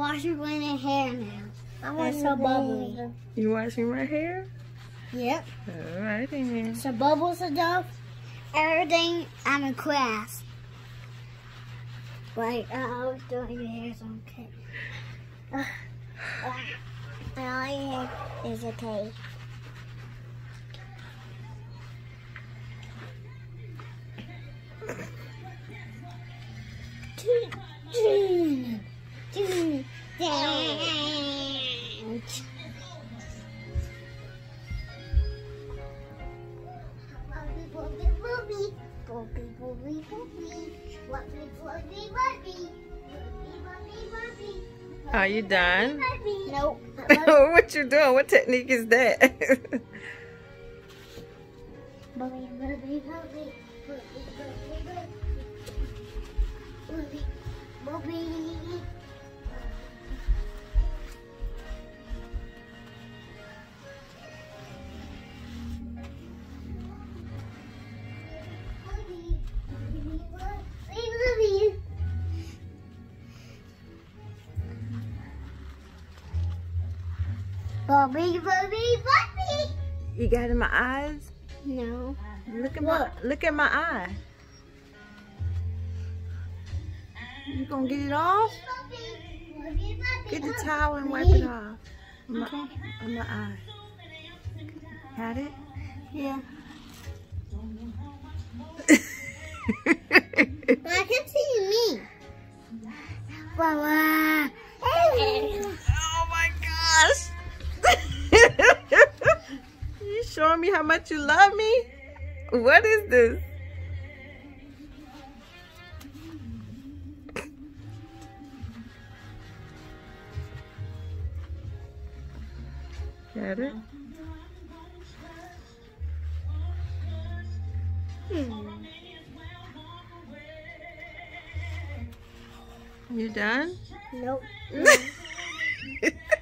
washing my hair now. It's so bubbly. You washing my hair? Yep. Alright then. So bubbles enough. Everything I'm in class. Like I was doing your hair, so okay. My hair is okay. Are you done? Nope. What you doing? What technique is that? Bobby, Bobby, Bobby. You got it in my eyes? No. Look at my eye. You gonna get it off? Get the towel and wipe it off. On my eye. Got it? Yeah. But I can see me. Wow. Oh my gosh. You showing me how much you love me? What is this? Got it? You done? Nope.